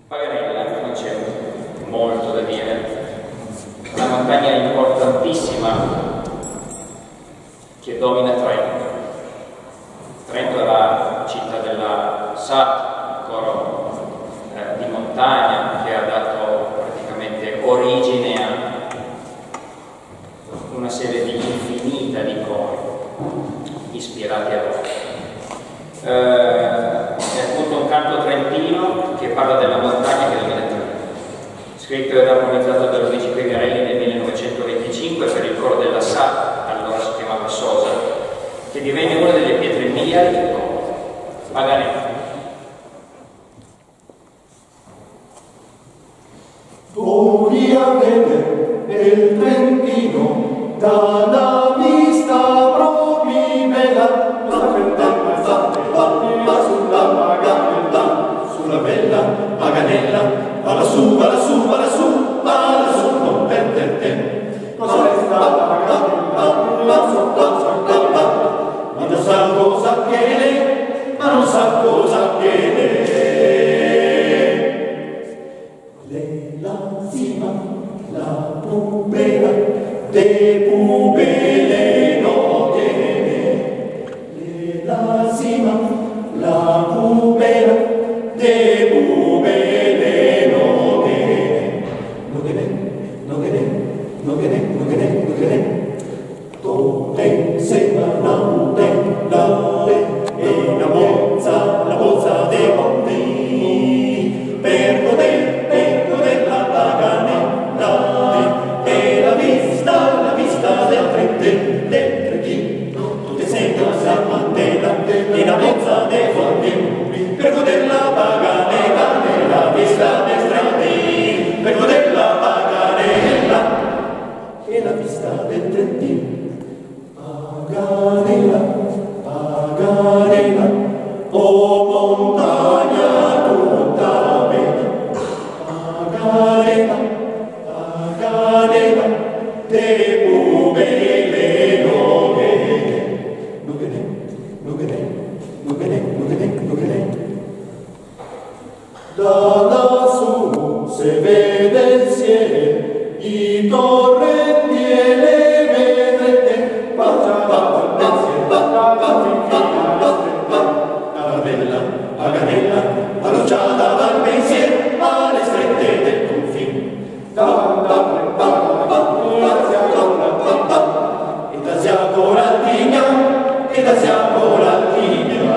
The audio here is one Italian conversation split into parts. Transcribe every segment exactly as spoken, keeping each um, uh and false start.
Paganella, non c'è molto da dire, una montagna importantissima che domina Trento. Trento è la città della S A T, il coro eh, di montagna che ha dato praticamente origine a una serie di infinita di cori ispirati a loro. Eh, è appunto un canto trentino che parla della montagna che domina Trento, scritto ed armonizzato da Luigi Pegarelli nel millenovecentoventicinque per il coro della S A T, allora si chiamava Sosa, che divenne una delle pietre miliari del coro. Paganella. Voi avete il Trentino dalla vista proprio bella, la pendenza fatta sulla Paganella, sulla bella Paganella, va lassù, va lassù, va lassù, va lassù, non perdete. Cosa è stata Paganella? La sotto sacca, ma non sa cosa che ma non sa cosa che la cima, la pubera, de pubele no tiene. La cima, la pubera, de pubele no tiene. No tiene, no tiene, no tiene, no tiene, no tiene. Tote sembra la putella e la bozza, la bozza de monti. Per poter del Trentino, tutte sentono la mantella e la bozza dei forni, per goder la Paganella nella vista del Trentino, per goder la Paganella e la vista del Trentino. Paganella, Paganella, o montagna tutta bella, Paganella, Paganella, te pubele no che no che ne, no che ne, no che ne, no che ne, no che ne. Da lassù se vede il cielo, i torrenti e le vedrete, bacia bacia pensiero, bacia finfina la stretta, alla bella Paganella, alloggiata dal pensiero, alle strette del confine. Da da da e da siamo l'altigna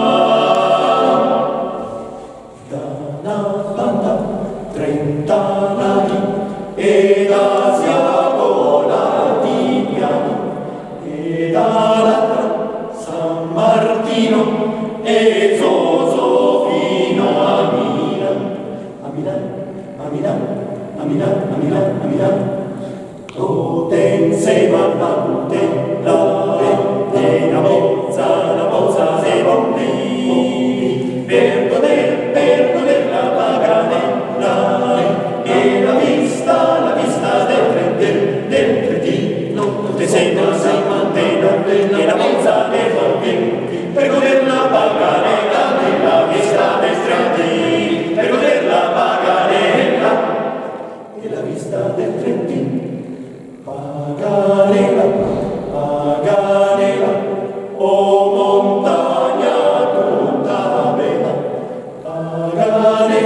da una banda trent'anni e da siamo l'altigna e dall'altra San Martino e Zoso fino a Milano, a Milano, a Milano, a Milano, a Milano, a Milano. Tutte insieme alla putella e la bozza, la bozza dei bambini, per goder, per goder la Paganella e la vista, la vista del Trentino, del Trentino, tutte sentono la mantella e la bozza dei bambini, per goder la Paganella nella vista del Trentino, per goder la Paganella e la vista del Trentino. Paganella, Paganella, o montagna tutta bella, Paganella.